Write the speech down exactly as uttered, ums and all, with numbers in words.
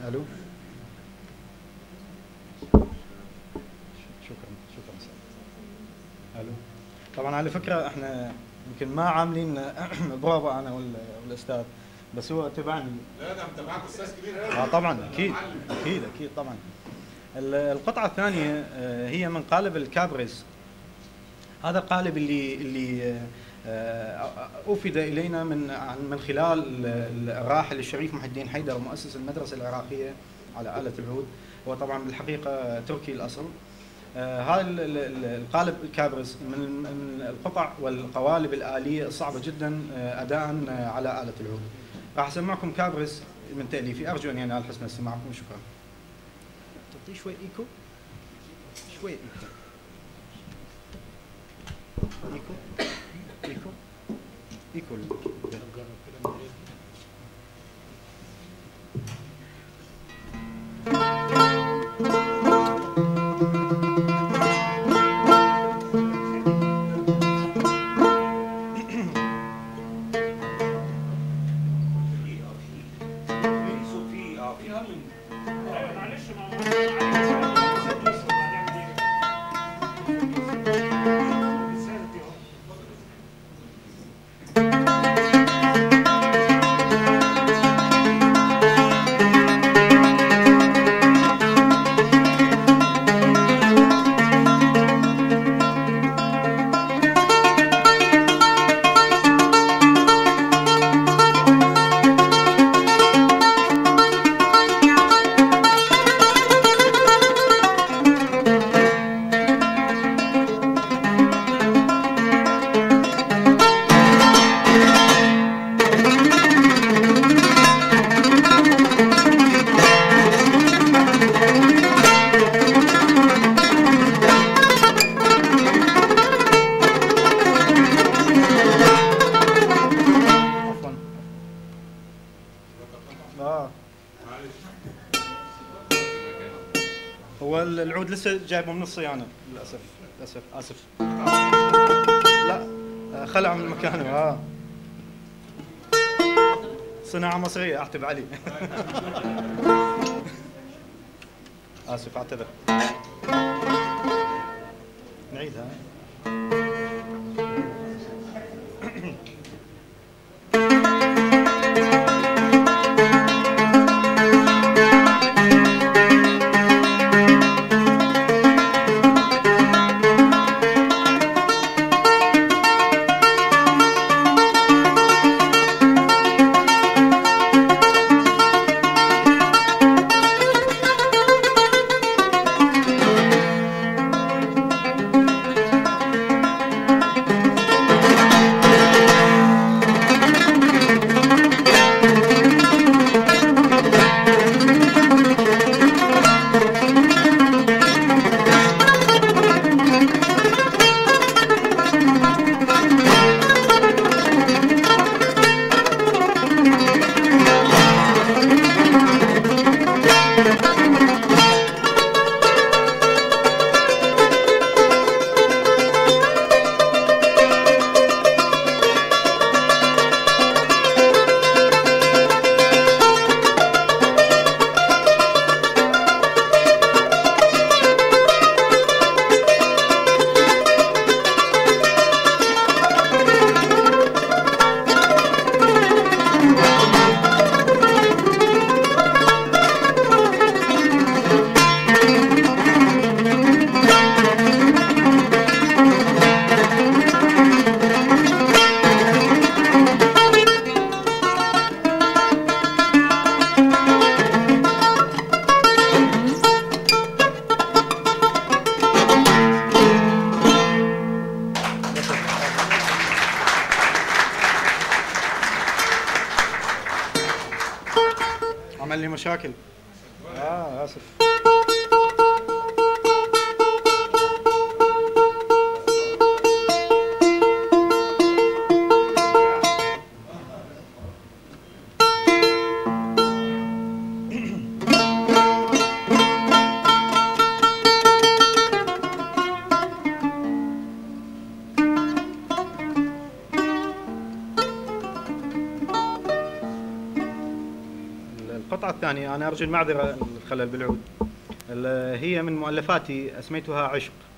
الو. شكرا شكرا سيد. الو. طبعا على فكره احنا يمكن ما عاملين بروفا انا والاستاذ، بس هو تبعني. لا ده متابعك استاذ كبير قوي. اه طبعا اكيد اكيد اكيد طبعا. القطعه الثانيه هي من قالب الكابريز. هذا القالب اللي اللي أفد إلينا من من خلال الراحل الشريف محي الدين حيدر مؤسس المدرسة العراقية على آلة العود. هو طبعا بالحقيقة تركي الأصل. هذا القالب الكابرز من القطع والقوالب الآلية الصعبة جدا أداء على آلة العود. راح أسمعكم كابرز من تأليفي، أرجو أن ينال حسن استماعكم وشكرا. تعطيه شوي إيكو، شوي إيكو. ايكو ايكو ايكو هو العود لسه جايبه من الصيانه للاسف للاسف اسف. لا خلع من مكانه. اه صناعه مصريه اعتب علي. اسف اعتذر. نعيدها. عمل لي مشاكل. اه اسف. القطعة الثانية الثانية، أنا أرجو المعذرة الخلل بالعود. ال- هي من مؤلفاتي أسميتها عشق.